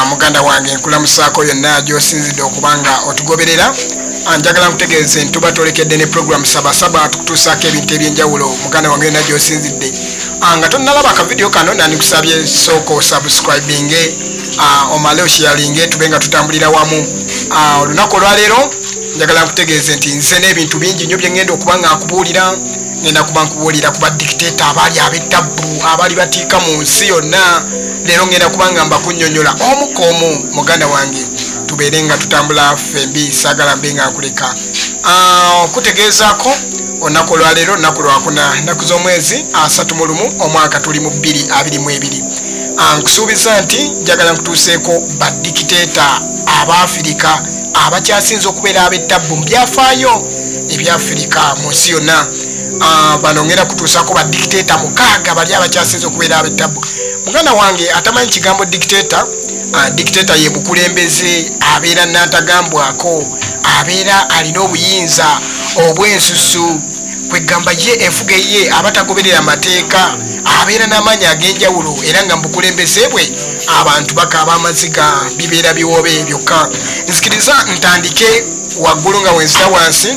muganda wange nkulamusaako yonna gy'osinzidde okubanga otugoberera. Njagala nkutegeeze ntuba tolekedde ne program sabasaba tukutuusaako ebintu ebyenjawulo muganda wange yonna gy'osinzidde. Nga tonnalaba akavidiyo kano nandikusabye sooka osubscribinge omale osharinge tube nga tutambulira wamu. Olunaku olwaleero njagala nkutegeeze nti nze n'ebintu bingi nnyo bye ngenda okuba nga nkubuulira. Ngenda kuba nkubuulira ku badikiteeta abaali ab'ettabbu abaali batiika mu nsi yonna. Leero ngenda kuba nga mbakunnyonnyola omu ku omu muganda wange tubeere nga tutambula fembi saagala mbe nga nkuleka. Okutegeezaako olunaku olwaleero lunaku lwakuna nnaku z'omwezi 31 omwaka tuli mu 2022. Nkusuubiza nti njagala nkutuuseeko badikiteeta Abafirika abakyasinze okubeera ab'ettabbu mu byafaayo ebyafirika mu nsi yonna. Bano ngenda kutuusaako badikiteeta 6 bali abakyasinze okubeera ab'ettabbu. Muganda wange atamanyi kigambo dictator. Dictator ye bukulembeze abeera n'atagambwako, abeera alina obuyinza obw'ensusu, kwegamba ye enfuga ye abatagoberera amateeka, abeera n'amaanyi ag'enjawulo era nga mubukulembeze bwe abantu bakaaba amaziga bibeera biwobe byokka. Nzikiriza ntandike waggulu nga wenzita wansi.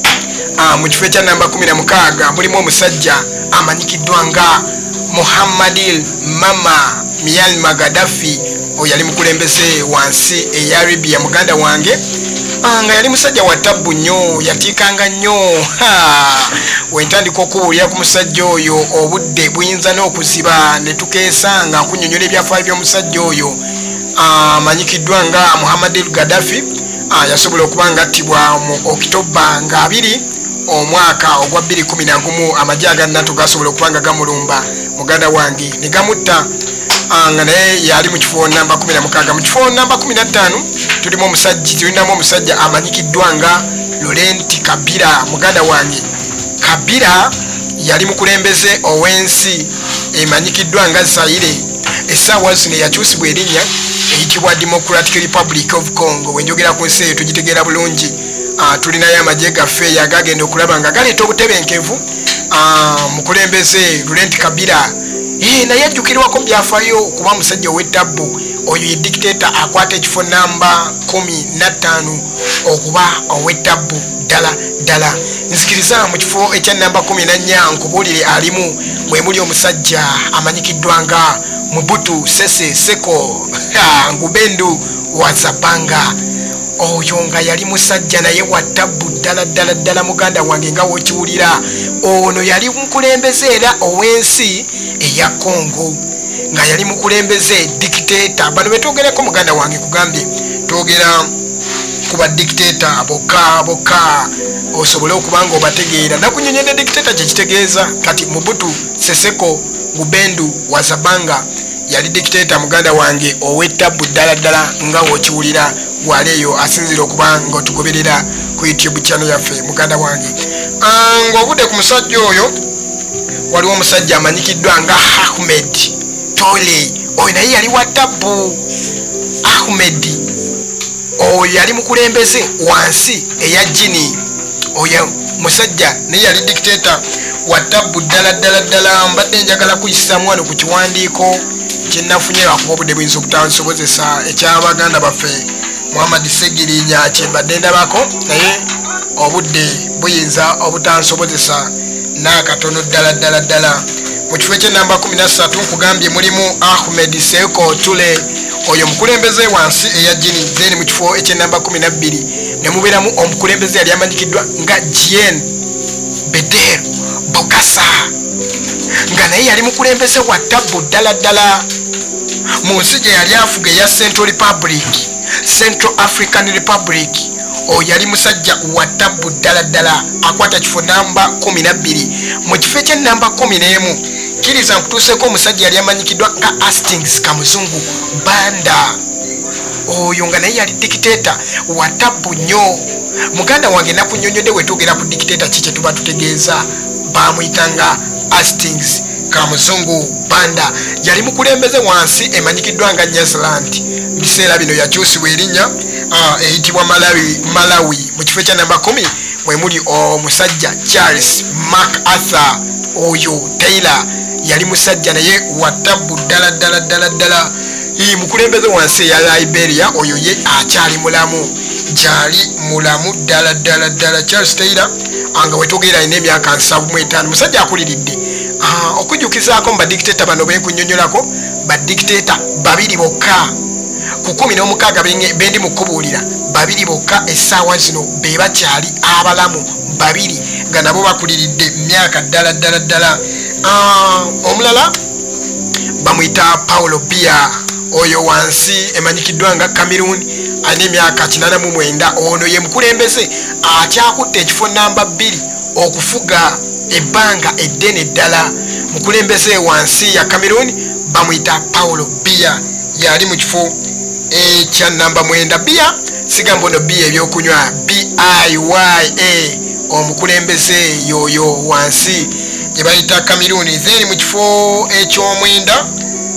Mu kifo ekya namba 16 mulimu omusajja amanyikiddwa nga Muhammadil Mama Myanmar Gaddafi. Oyo yali mukulembeze wansi eya Libya muganda wange. Nga yali musajja wa ttabbu nnyo, yatiikanga nnyo. Wentandika okubuulira ku musajja oyo obudde buyinza n'okuziba ne tukeesa nga nkunnyonnyola ebyafaayo by'omusajja oyo amanyikiddwa nga Muhammadil Gaddafi. Yasobola okuba nga attibwa mu Okitoba nga 2 omwaka ogwa 2011 amagye aga NATO gasobola okuba nga gamulumba muganda wange ne gamutta. Nga naye yali mu kifo namba 16. Mu kifo namba 15 tulinamu omusajja amanyikiddwa nga Laurent Kabila muganda wange. Kabila yali mukulembeze ow'ensi emanyikiddwa nga Zaire. Essaawa zino yakyusibwa erinnya eyitibwa Democratic Republic of Congo. Wenjogera ku nsi eyo tugitegeera bulungi. Tulinayo amagye gaffe yagagenda okulaba nga galeeta obutebenkevu. Mukulembeze Laurent Kabila naye ajjukirwako byafaayo kuba musajja ow'ettabbu. Oyo ye dictator akwata ekifo namba 15 okuba ow'ettabbu ddala. Nzikiriza mu kifo ekya namba 14 nkubuulire alimu mwe muli omusajja amanyikiddwa nga Mobutu Sese Seko Ngubendu wa Zabanga. Oyo nga yali musajja naye wa ttabbu ddala muganda wange nga wokiwulira. Ono yali mukulembeze era ow'ensi eya Congo nga yali mukulembeze dictator. Bano betwogerako muganda wange kugambye twogera ku badictator bokka osobole okuba nga obategeera. Nakunnyonnyodde dictator kye kitegeeza. Kati Mobutu Seseko Ngubendu wa Zabanga yali dictator muganda wange ow'ettabbu ddala nga wokiwulira wali eyo asinzira okuba nga otugoberera ku YouTube channel yaffe muganda wange. Ng'obudde ku musajja oyo waliwo omusajja amanyikiddwa nga Ahmed Tole. Oyo naye yali wa ttabbu. Ahmed oyo yali mukulembeze wansi eya Gini. Oyo musajja naye yali dictator wa ttabbu ddala. Mbadde njagala kuyisaamu wano ku kiwandiiko kyennafunye lwakuba obudde buyinza obutansobozesa ekyabaganda baffe Muhammad Segirinya kyembadde ndabako naye obudde buyinza obutansobozesa n'akatono ddala. Mu kifo ekyenamba 13 nkugambye mulimu Ahmed Seko Tule. Oyo mukulembeze wansi eya Gini. Then mu kifo ekyenamba 12 ne mubeeramu omukulembeze yali amanyikiddwa nga Jean Bedel Bokassa nga naye yali mukulembeze wa ttabbu ddala mu nsi gye yali afuga eya Central African Republic. Oyo yali musajja wa ttabbu ddala akwata kifo namba 12. Mu kifo ekyenamba 11 kiriza nkutuuseeko omusajja yali amanyikiddwa nga Hastings Kamuzungu Banda. Oyo nga naye yali dictator wa ttabbu nnyo muganda wange. Nakunnyonnyodde wetwogera ku dictator kiki tuba tutegeeza. Bamuyitanga Hastings Kamuzungu Banda. Yali mukulembeze wansi emanyikiddwa nga Nyaziland. Mu biseera bino yakyusibwa erinnya eyitibwa Malawi. Mu kifo ekya namba 10 mwe muli omusajja Charles MacArthur. Oyo Taylor yali musajja naye wa ttabbu ddala mukulembeze wansi ya Liberia oyo ye akyali mulamu jali mulamu ddala Charles Taylor anga wetogera ine emyaka 75 musajja akuliridde okujjukizaako mu badictator bano benkunyonyolako badictator babiri bokka ku 16 bendi mukubuulira babiri bokka essaawa zino be bakyali abalamu babiri nga nabo bakuliridde myaka ddala omulala bamuyita Paulo Biya oyo wansi emanyikiddwa nga Cameroon ane emyaka 89 ono ye mukulembeze akyakutte ekifo namba 2 okufuga ebbanga eddene ddala mukulembeze wansi ya Cameroon bamuyita Paulo Biya yali mu kifo ekya namba 9 Biya sigamba ono Biya ebyokunywa BIYA omukulembeze yoyo wansi gye bayita Cameroon then mu kifo eky'omwenda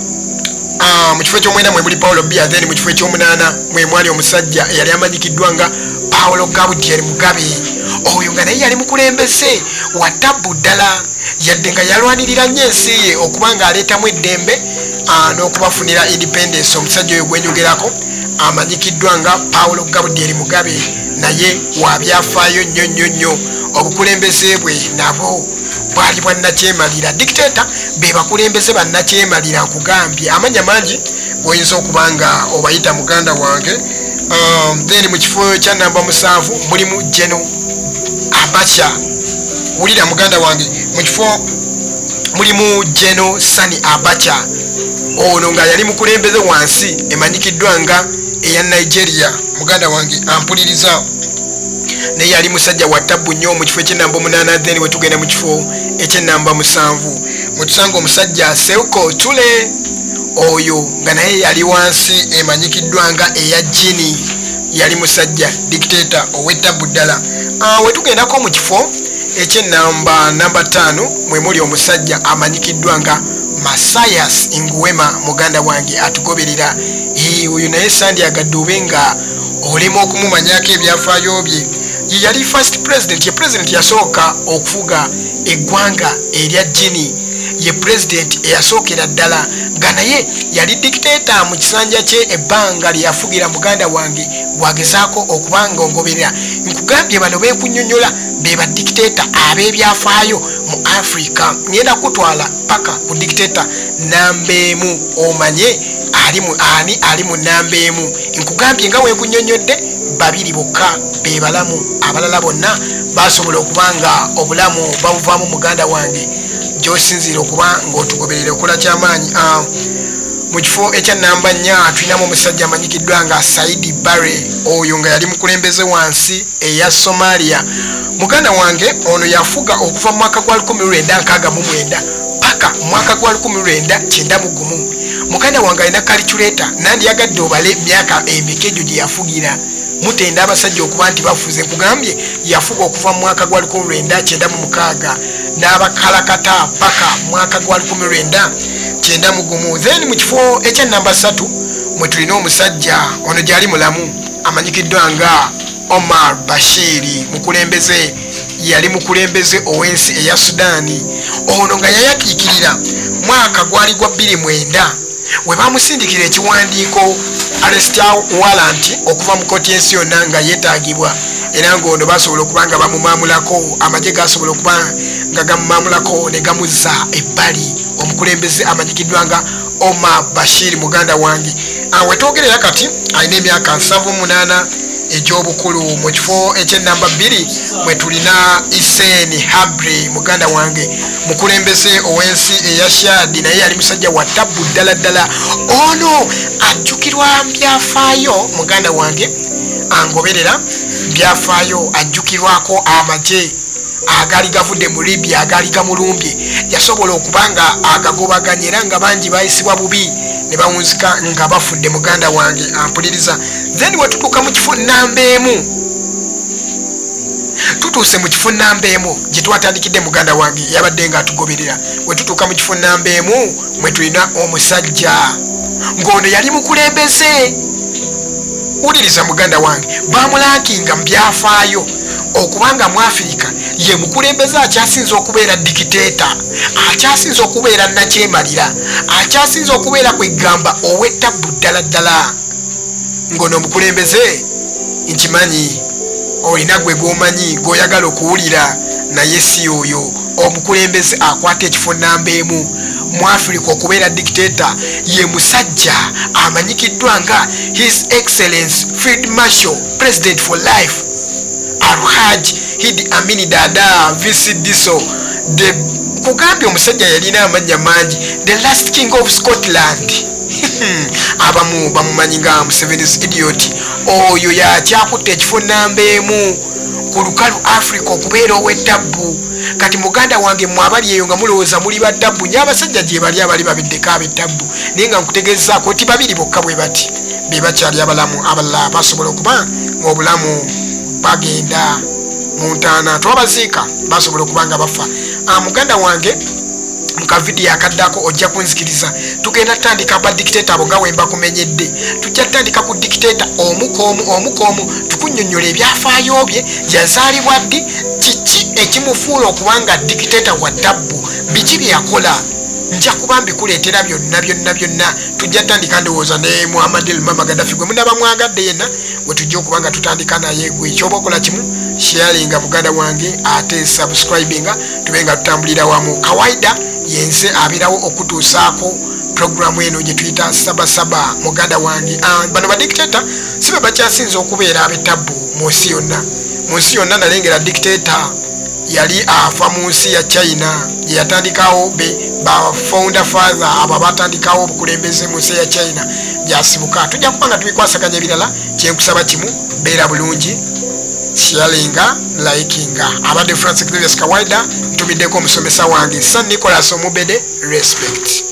mu kifo eky'omwenda mwe muli Paulo Biya then mu kifo eky'omunaana mwe mwali omusajja eyali amanyikiddwa nga Paulo Gabriel Mugabe oyo nga naye yali mukulembeze wa tabu ddala yadde nga yalwanirira nnyo ensi ye okuba nga aleetamu eddembe n'okubafunira independence omusajja oyo gwenyogerako amanyikiddwa nga Paulo Gabriel Mugabe naye wabyafaayo nnyo obukulembeze bwe nabo bwali bwannakyemalira dictator be bakulembeze bannakyemalira nkugambye amanya mangi bw'oyinza okuba nga obayita muganda wange then mu kifo kya namba 7 mulimu Geno Abacha wulira muganda wange mu kifo mulimu Geno Sani Abacha ono nga yali mukulembeze wansi emanyikiddwa nga eya Nigeria muganda wange ampuliriza naye yali musajja wa tabu nnyo mu kifo eky'ennamba 8 then we tugenda mu kifo eky'ennamba 7 mutusanga omusajja Seuko Tule oyo nga naye yali wansi emanyikiddwa nga eya Gini yali musajja dictator ow'ettabu ddala we tugendako mu kifo eky'ennamba 5 mwe muli omusajja amanyikiddwa nga Masayas Nguema muganda wange atugoberera oyo naye sandi agadde obe nga olema okumumanyako ebyafaayo bye ye yali first president ye president yasooka okufuga eggwanga erya Gini ye president eyasookera ddala nga naye yali dictator mu kisanja kye ebbanga lyeyafugira muganda wange wagezaako okubanga ongoberera nkugambye bano beekunyonyola be badictator ab'ebyafaayo mu Africa ngenda kutwala paka ku dictator namba 1 omanye ali mu namba 1 nkugambye nga weekunyonyodde babiri bokka be balamu abalala bonna basobola okubanga obulamu babuvaamu muganda wange gy'osinziira okuba ng'otugoberera okola kyamaanyi mu kifo ekya namba 4 tulinamu omusajja amanyikiddwa nga Saidi Barre oyo nga yali mukulembeze wansi eya Somalia muganda wange ono yafuga okuva mu mwaka gwa 1969 paka mu mwaka gwa 1991 muganda wange alina calculator nandi yagadde obale myaka emikejo gye yafugira mutenda abasajja okuba nti bafuze nkugambye yafuga okuva mu mwaka gwa 1996 n'abakalakata paka mwaka gwa 1991 then mu kifo ekya namba 3 mwe tulina omusajja ono gyali mulamu amanyikiddwa nga Omar Bashiri mukulembeze yali mukulembeze ow'ensi eya Sudani ono nga yayakiikirira mwaka gwali gwa 2009 we bamusindikira ekiwandiiko arrest warrant okuva mu kooti y'ensi yonna nga yeetaagibwa era ng'ono basobola okuba nga bamumamulako amagye gasobola okuba nga gamumamulako ne gamuzza ebbali omukulembeze amanyikiddwa nga Omar Bashir muganda wange wetwogerera kati alina emyaka 78 egy'obukulu mu kifo eky'ennamba 2 mwe tulina Hissène Habré muganda wange mukulembeze ow'ensi eya Chad naye yali musajja wa tabu ddala ono ajjukirwa byafaayo muganda wange angoberera byafaayo ajjukirwako amagye agali gavudde mu Libya agali gamulumbye yasobola okubanga agagobaganya era nga bangi bayisibwa bubi ne bawunzika nga bafudde muganda wange ampuliriza then wetutuuka mu kifo namba 1 tutuuse mu kifo namba 1 gye twatandikidde muganda wange yabadde nga atugoberera wetutuuka mu kifo namba 1 mwe tulina omusajja ng'ono yali mukulembeze wuliriza muganda wange bamulankinga mu byafaayo okubanga mu Afirika ye mukulembeze akyasinza okubeera dikiteeta, akyasinza okubeera nakyemalira, akyasinza okubeera kwegamba ow'ettabbu ddala ddala. Ngono omukulembeze nkimanyi olina gwe gomanyi goyagala okuwulira, naye si oyo. Omukulembeze akwata ekifo namba emu mu Africa okubeera dictator ye musajja amanyikiddwa nga His Excellence Field Marshal President for Life Alhaj Idi Amin Dada VC de kugambye omusajja yalina amannya mangi, the last king of Scotland. Abamu bamumanyi nga Museveni's idiot. Oyo yakyakutte ekifo namba emu ku lukalu Africa okubeera ow'ettabbu. Kati muganda wange mwabali eyo nga mulowooza muli badabbu, nya abasajja gye bali abali babeddeko ab'ettabbu, naye nga nkutegezaako ti babiri bokka bwe bati be bakyali abalamu, abalala basobola okuba ng'obulamu bagenda mu ntaana, twabaziika basobola okuba nga bafa. Muganda wange mukavidiyo akaddako ojja kunzikiriza, tugenda tutandika ba dictator abo nga wemba kumenyedde. Tujja tutandika ku dictator omukomu tukunnyonnyola ebyafaayo bye, yazaalibwa ddi, kiki ekimufuula okubanga dictator wa ddabbu, biki bye yakola. Nja kuba mbikuleetera byonna. Tujja tutandika ndowooza ne Muhammad El Mama Gaddafi gwe munaba mwagadde yenna we tujja okubanga tutandika naye. Gwe ekyoba okola kimu sharinga muganda wange, ate subscribinga, tubenga tutambulira wamu. Kawaida yense abirawo okutuusaako programu eno gye tuyita sabasaba muganda wange. Bano badictator sibe bakyasinza okubeera ab'ettabbu mu nsi yonna. Mu nsi yonna nalengera dictator yali afa mu nsi ya China, gye yatandikawo ba founder father abo batandikawo obukulembeze mu nsi ya China gyasibuka. Tujja kubanga tubikwasaganya ebirala, kyenkusaba kimu beera bulungi, sharinga, likinga. Abadde France Xavier Kawaida, ntumiddeko omusomesa wange San Nicholas Omubede, respect.